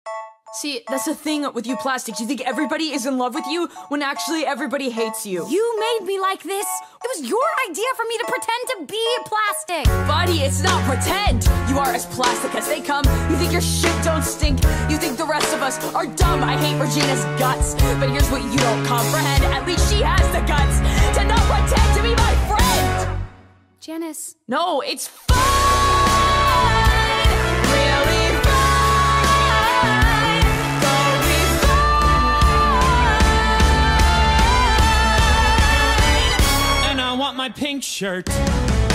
See, that's the thing with you plastics. You think everybody is in love with you when actually everybody hates you. You made me like this. It was your idea for me to pretend to be plastic. Buddy, it's not pretend. You are as plastic as they come. You think your shit don't stink. You think the rest of us are dumb. I hate Regina's guts. But here's what you don't comprehend. At least she has the guts to not pretend to be my friend. Janice. No, it's fun. Really fun. Totally fun. And I want my pink shirt.